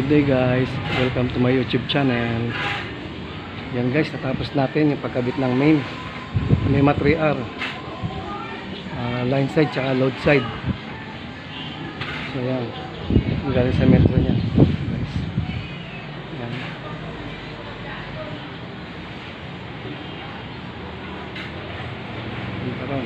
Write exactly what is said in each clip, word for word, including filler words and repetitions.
day guys, welcome to my YouTube channel. Yan guys, natapos natin yung pagkabit ng main Nema three R, uh, line side tsaka load side. So yan, yung galing sa metro nya guys. Yan. Dito ron.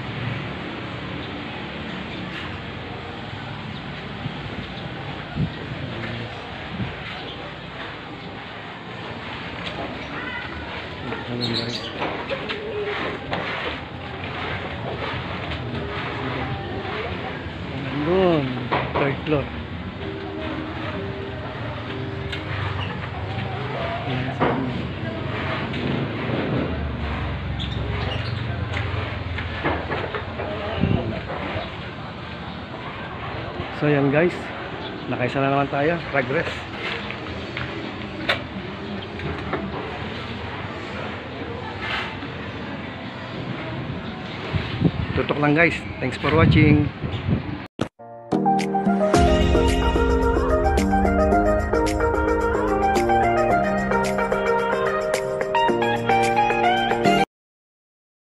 Ayan guys. Doon, third floor. So yan guys, nakaisa na naman tayo, progress. Tutok lang guys. Thanks for watching.